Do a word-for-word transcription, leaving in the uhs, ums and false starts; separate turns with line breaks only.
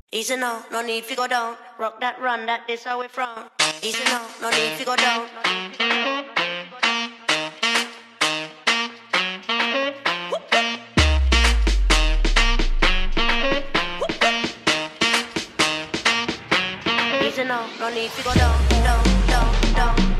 Easy now, no need to go down. Rock that run, that this how we from. Easy now, no need to go down. Easy now, no need to go down, down, down, down.